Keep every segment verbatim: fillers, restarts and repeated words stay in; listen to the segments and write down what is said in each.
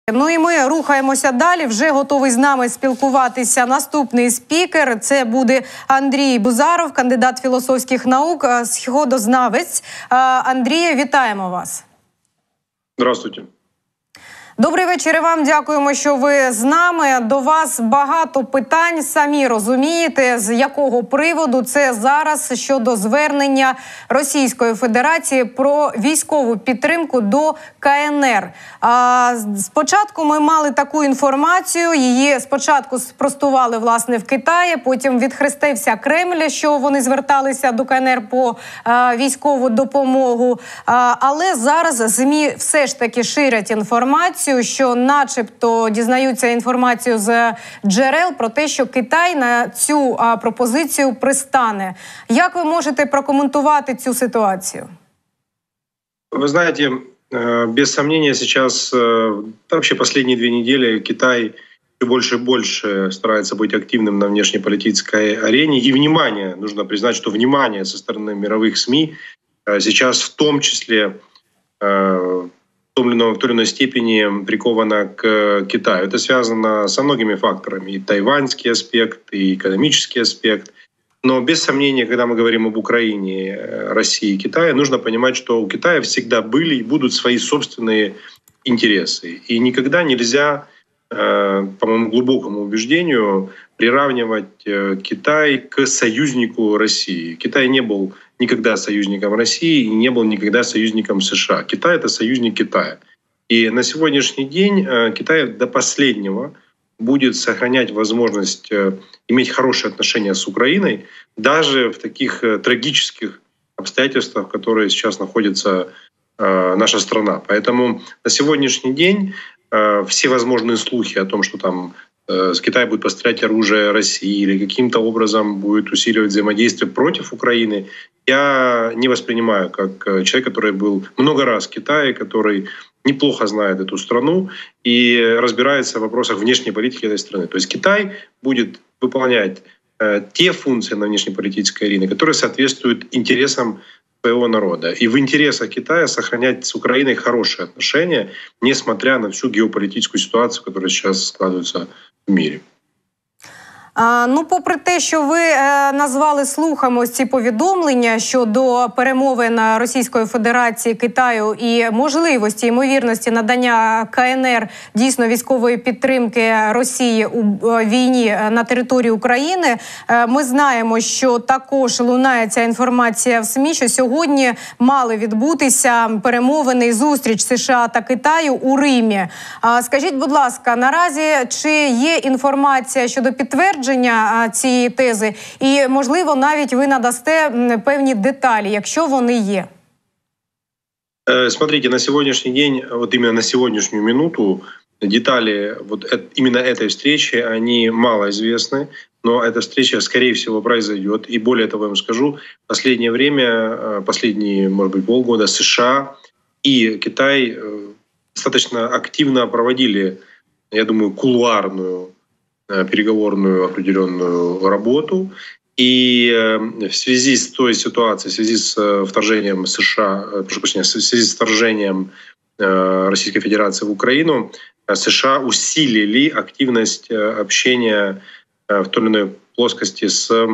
Ну і ми рухаємося далі. Вже готовий з нами спілкуватися наступний спікер. Це буде Андрій Бузаров, кандидат філософських наук, сходознавець. Андрію, вітаємо вас. Здравствуйте. Добрий вечір і вам. Дякуємо, що ви з нами. До вас багато питань. Самі розумієте, з якого приводу це зараз щодо звернення Російської Федерації про військову підтримку до ка ен ер. А, спочатку ми мали таку інформацію. Її спочатку спростували, власне, в Китаї, потім відхрестився Кремль, що вони зверталися до ка ен ер по а, військову допомогу. А, але зараз ЗМІ все ж таки ширять інформацію, що начебто дізнаються інформацію з джерел про те, що Китай на цю а, пропозицію пристане. Як ви можете прокоментувати цю ситуацію? Вы знаете, без сомнения сейчас, вообще последние две недели Китай все больше и больше старается быть активным на внешнеполитической арене. И внимание, нужно признать, что внимание со стороны мировых СМИ сейчас в том числе в той или иной степени приковано к Китаю. Это связано со многими факторами. И тайваньский аспект, и экономический аспект. Но без сомнения, когда мы говорим об Украине, России и Китае, нужно понимать, что у Китая всегда были и будут свои собственные интересы. И никогда нельзя, по моему глубокому убеждению, приравнивать Китай к союзнику России. Китай не был никогда союзником России и не был никогда союзником США. Китай — это союзник Китая. И на сегодняшний день Китай до последнего будет сохранять возможность иметь хорошие отношения с Украиной, даже в таких трагических обстоятельствах, в которых сейчас находится наша страна. Поэтому на сегодняшний день все возможные слухи о том, что там с Китая будет поставлять оружие России или каким-то образом будет усиливать взаимодействие против Украины, я не воспринимаю как человек, который был много раз в Китае, который неплохо знает эту страну и разбирается в вопросах внешней политики этой страны. То есть Китай будет выполнять те функции на внешнеполитической арене, которые соответствуют интересам своего народа. И в интересах Китая сохранять с Украиной хорошие отношения, несмотря на всю геополитическую ситуацию, которая сейчас складывается в мире. А, ну, попри те, що ви е, назвали слухами ось ці повідомлення щодо перемовин Російської Федерації, Китаю і можливості, ймовірності надання ка ен ер дійсно військової підтримки Росії у е, війні на території України, е, ми знаємо, що також лунає ця інформація в СМІ, що сьогодні мали відбутися перемовини і зустріч США та Китаю у Римі. А, скажіть, будь ласка, наразі чи є інформація щодо підтвердження цієї тези, і, можливо, навіть ви надасте певні деталі, якщо вони є? Смотрите, на сегодняшний день, вот именно на сегодняшнюю минуту, детали вот именно этой встречи, они малоизвестны, но эта встреча, скорее всего, произойдет. И более того, я вам скажу, в последнее время, последние, может быть, полгода США и Китай достаточно активно проводили, я думаю, кулуарную переговорную определенную работу. И в связи с той ситуацией, в связи с вторжением США, прошу прощения, в связи с вторжением Российской Федерации в Украину, США усилили активность общения в той или иной плоскости с,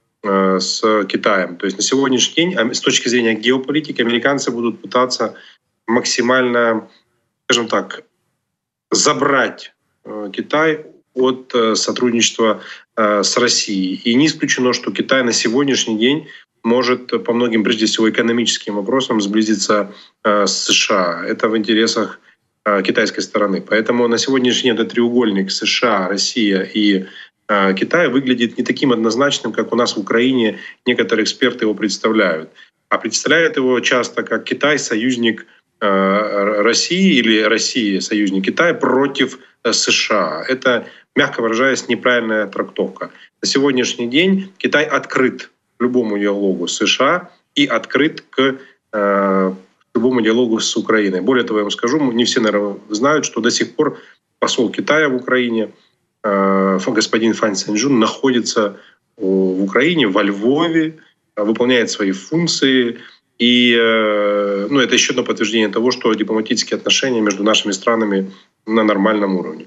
с Китаем. То есть на сегодняшний день, с точки зрения геополитики, американцы будут пытаться максимально, скажем так, забрать Китай от сотрудничества с Россией. И не исключено, что Китай на сегодняшний день может по многим, прежде всего, экономическим вопросам сблизиться с США. Это в интересах китайской стороны. Поэтому на сегодняшний день этот треугольник США, Россия и Китай выглядит не таким однозначным, как у нас в Украине некоторые эксперты его представляют. А представляют его часто как Китай — союзник России или Россия — союзник Китая против США. Это, мягко выражаясь, неправильная трактовка. На сегодняшний день Китай открыт к любому диалогу с США и открыт к э, любому диалогу с Украиной. Более того, я вам скажу, не все, наверное, знают, что до сих пор посол Китая в Украине, э, господин Фан Цзиньжун, находится в Украине, во Львове, выполняет свои функции. И ну, это еще одно подтверждение того, что дипломатические отношения между нашими странами на нормальном уровне.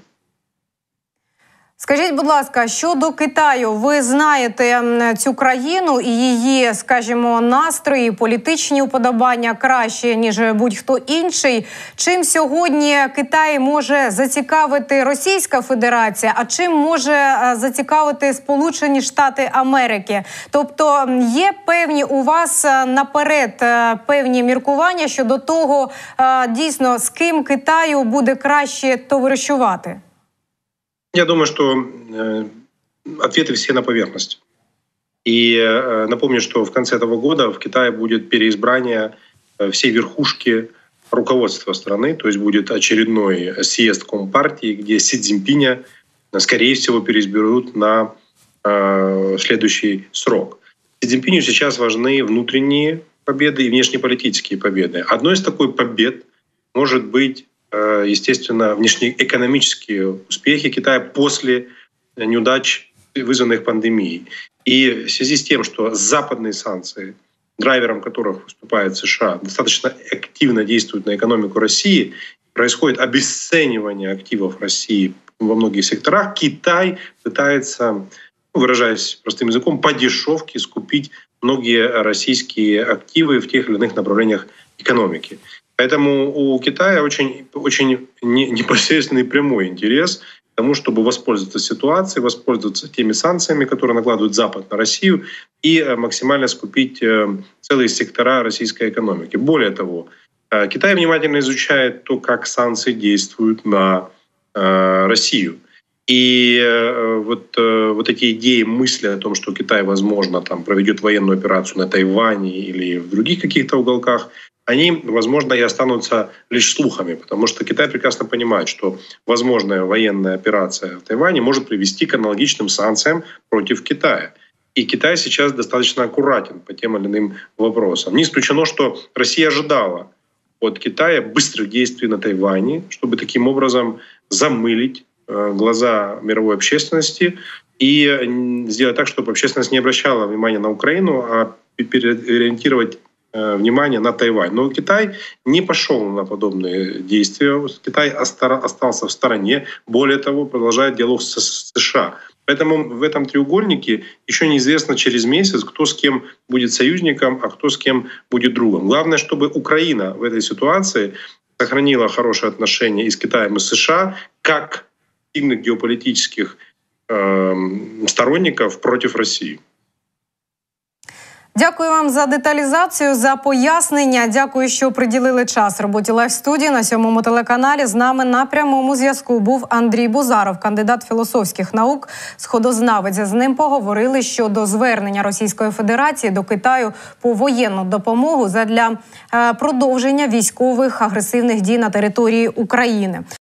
Скажіть, будь ласка, щодо Китаю, ви знаєте цю країну і її, скажімо, настрої, політичні уподобання краще, ніж будь-хто інший. Чим сьогодні Китай може зацікавити Російська Федерація, а чим може зацікавити Сполучені Штати Америки? Тобто є певні у вас наперед певні міркування щодо того, дійсно, з ким Китаю буде краще товаришувати? Я думаю, что э, ответы все на поверхности. И э, напомню, что в конце этого года в Китае будет переизбрание э, всей верхушки руководства страны, то есть будет очередной съезд Компартии, где Си Цзиньпиня, скорее всего, переизберут на э, следующий срок. Си Цзиньпиню сейчас важны внутренние победы и внешнеполитические победы. Одной из такой побед может быть, естественно, внешнеэкономические успехи Китая после неудач, вызванных пандемией. И в связи с тем, что западные санкции, драйвером которых выступает США, достаточно активно действуют на экономику России, происходит обесценивание активов России во многих секторах, Китай пытается, выражаясь простым языком, по дешевке скупить многие российские активы в тех или иных направлениях экономики. Поэтому у Китая очень, очень непосредственный прямой интерес к тому, чтобы воспользоваться ситуацией, воспользоваться теми санкциями, которые накладывает Запад на Россию, и максимально скупить целые сектора российской экономики. Более того, Китай внимательно изучает то, как санкции действуют на Россию. И вот, вот эти идеи, мысли о том, что Китай, возможно, там, проведет военную операцию на Тайване или в других каких-то уголках, они, возможно, и останутся лишь слухами, потому что Китай прекрасно понимает, что возможная военная операция в Тайване может привести к аналогичным санкциям против Китая. И Китай сейчас достаточно аккуратен по тем или иным вопросам. Не исключено, что Россия ожидала от Китая быстрых действий на Тайване, чтобы таким образом замылить глаза мировой общественности и сделать так, чтобы общественность не обращала внимания на Украину, а переориентировать внимание на Тайвань. Но Китай не пошел на подобные действия. Китай остался в стороне. Более того, продолжает диалог с США. Поэтому в этом треугольнике еще неизвестно через месяц, кто с кем будет союзником, а кто с кем будет другом. Главное, чтобы Украина в этой ситуации сохранила хорошие отношения и с Китаем, и с США, как сильных геополитических э, сторонников против России. Дякую вам за деталізацію, за пояснення. Дякую, що приділили час роботі Лайв-студії на сьомому телеканалі. З нами на прямому зв'язку був Андрій Бузаров, кандидат філософських наук, сходознавець. З ним поговорили щодо звернення Російської Федерації до Китаю по воєнну допомогу задля продовження військових агресивних дій на території України.